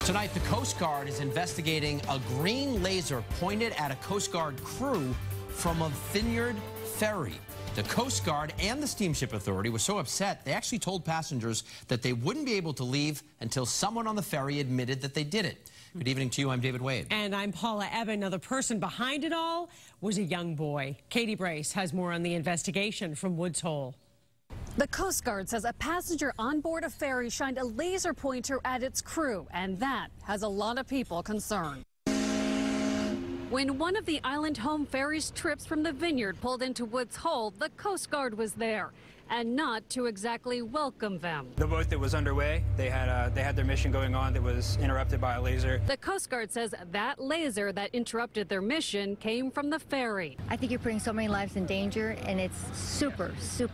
Tonight, the Coast Guard is investigating a green laser pointed at a Coast Guard crew from a Vineyard ferry. The Coast Guard and the Steamship Authority were so upset, they actually told passengers that they wouldn't be able to leave until someone on the ferry admitted that they did it. Good evening to you. I'm David Wade. And I'm Paula Eben. Now, the person behind it all was a young boy. Katie Brace has more on the investigation from Woods Hole. The Coast Guard says a passenger on board a ferry shined a laser pointer at its crew, and that has a lot of people concerned. When one of the Island Home Ferry's trips from the Vineyard pulled into Woods Hole, the Coast Guard was there, and not to exactly welcome them. The boat that was underway, they had their mission going on that was interrupted by a laser. The Coast Guard says that laser that interrupted their mission came from the ferry. I think you're putting so many lives in danger, and it's super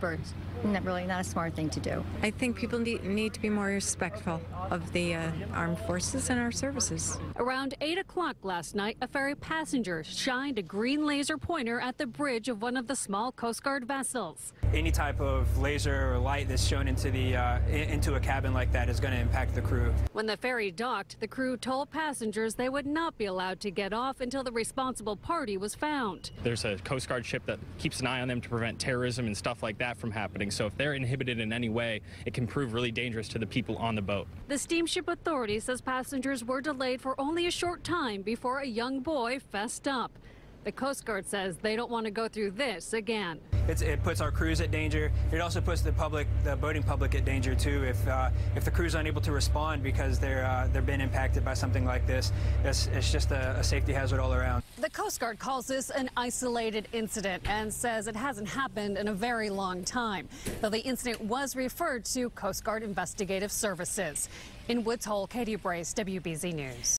not a smart thing to do. I think people need to be more respectful of the armed forces and our services. Around 8 o'clock last night, a ferry passenger shined a green laser pointer at the bridge of one of the small Coast Guard vessels. Any type of laser or light that's shown into a cabin like that is going to impact the crew. When the ferry docked, the crew told passengers they would not be allowed to get off until the responsible party was found. There's a Coast Guard ship that keeps an eye on them to prevent terrorism and stuff like that from happening. So if they're inhibited in any way, it can prove really dangerous to the people on the boat. The Steamship Authority says passengers were delayed for only a short time before a young boy fessed up. The Coast Guard says they don't want to go through this again. It puts our crews at danger. It also puts the boating public at danger too. If the crew's unable to respond because they're being impacted by something like this, it's just a safety hazard all around. The Coast Guard calls this an isolated incident and says it hasn't happened in a very long time, though the incident was referred to Coast Guard Investigative Services. In Woods Hole, Katie Brace, WBZ News.